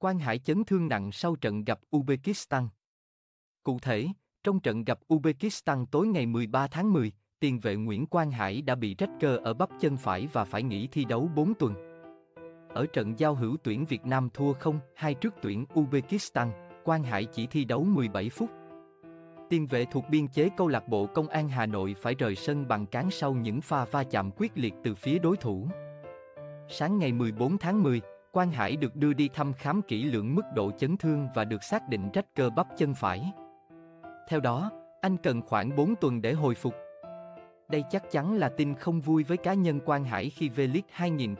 Quang Hải chấn thương nặng sau trận gặp Uzbekistan. Cụ thể, trong trận gặp Uzbekistan tối ngày 13 tháng 10, tiền vệ Nguyễn Quang Hải đã bị rách cơ ở bắp chân phải và phải nghỉ thi đấu 4 tuần. Ở trận giao hữu tuyển Việt Nam thua 0-2 trước tuyển Uzbekistan, Quang Hải chỉ thi đấu 17 phút. Tiền vệ thuộc biên chế câu lạc bộ Công an Hà Nội phải rời sân bằng cán sau những pha va chạm quyết liệt từ phía đối thủ. Sáng ngày 14 tháng 10, Quang Hải được đưa đi thăm khám kỹ lưỡng mức độ chấn thương và được xác định rách cơ bắp chân phải. Theo đó, anh cần khoảng 4 tuần để hồi phục. Đây chắc chắn là tin không vui với cá nhân Quang Hải khi V-League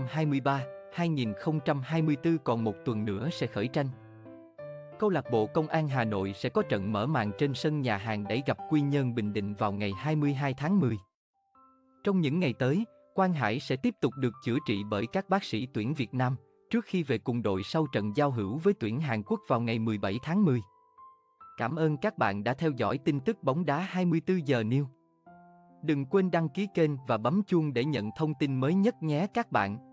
2023-2024 còn một tuần nữa sẽ khởi tranh. Câu lạc bộ Công an Hà Nội sẽ có trận mở màn trên sân nhà hàng để gặp Quy Nhơn Bình Định vào ngày 22 tháng 10. Trong những ngày tới, Quang Hải sẽ tiếp tục được chữa trị bởi các bác sĩ tuyển Việt Nam, trước khi về cùng đội sau trận giao hữu với tuyển Hàn Quốc vào ngày 17 tháng 10. Cảm ơn các bạn đã theo dõi tin tức bóng đá 24 giờ News. Đừng quên đăng ký kênh và bấm chuông để nhận thông tin mới nhất nhé các bạn.